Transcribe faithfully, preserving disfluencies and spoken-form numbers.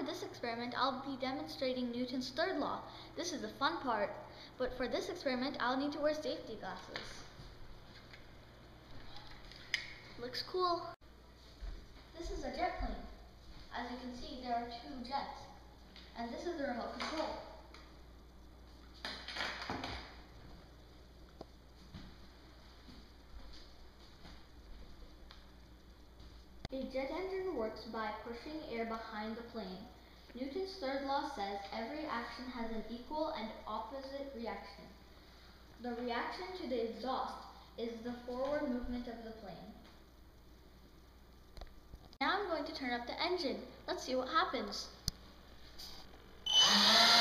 for this experiment, I'll be demonstrating Newton's third law. This is the fun part, but for this experiment, I'll need to wear safety glasses. Looks cool. This is a jet plane. As you can see, there are two jets, and this is the remote control. A jet engine works by pushing air behind the plane. Newton's third law says every action has an equal and opposite reaction. The reaction to the exhaust is the forward movement of the plane. Now I'm going to turn up the engine. Let's see what happens.